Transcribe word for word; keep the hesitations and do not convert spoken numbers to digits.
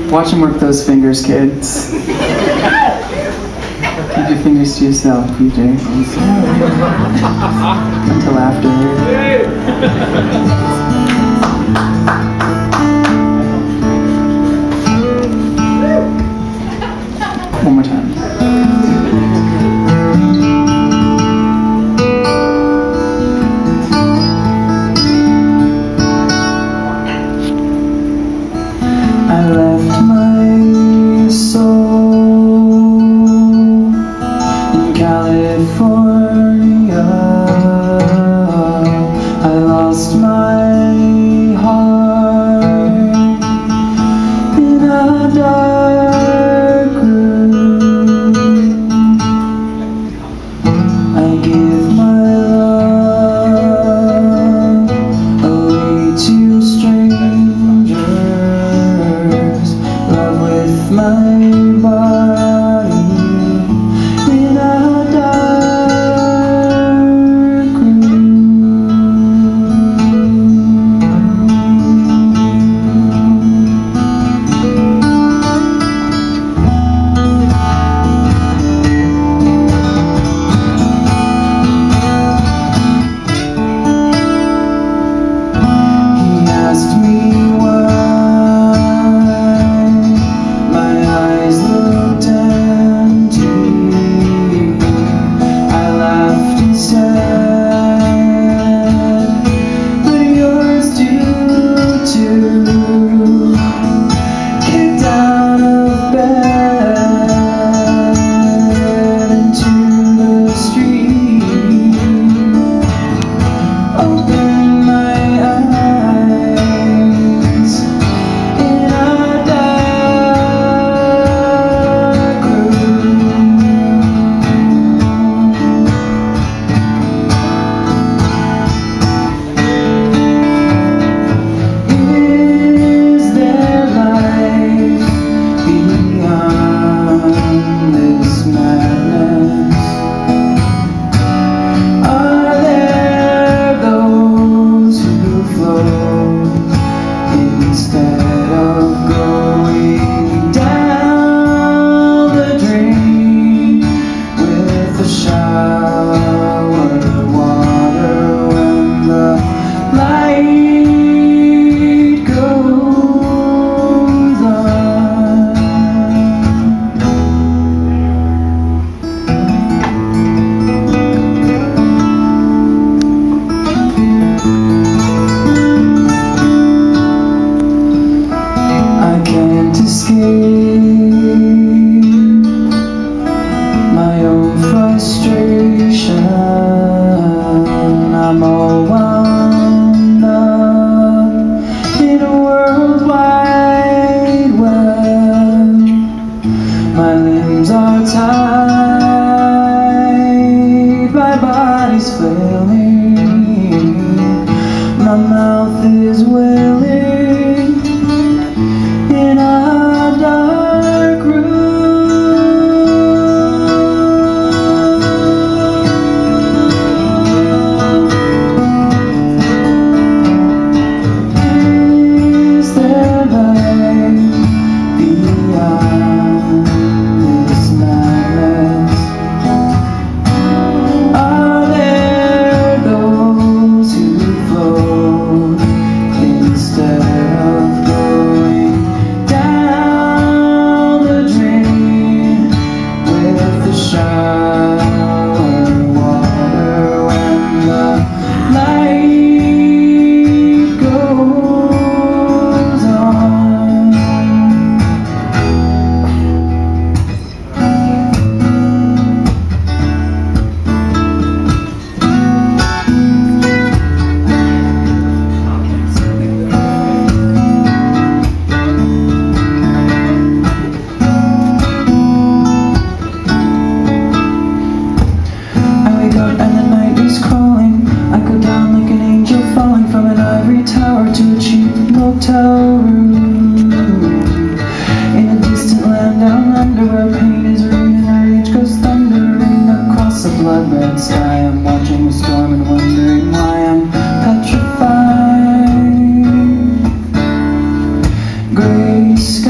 Watch him work those fingers, kids. Keep your fingers to yourself, P J. Until afterward. One more time. I left my soul in California. I lost my heart in a dark room. I give my love away to strangers. Love with my body in a dark room. He asked me instead of going down the drain with a shower of water when the light goes on. Escape my own frustration. I'm all wound up in a world wide web. My limbs are tied, my body's flailing, my mouth is wailing in a dark room. Is there light beyond this madness? Are there those who float instead of going down the drain with the shower water when the light goes on? To a cheap motel room in a distant land down under, where pain is ruin and rage goes thundering across a blood red sky. I'm watching the storm and wondering why I'm petrified. Gray sky.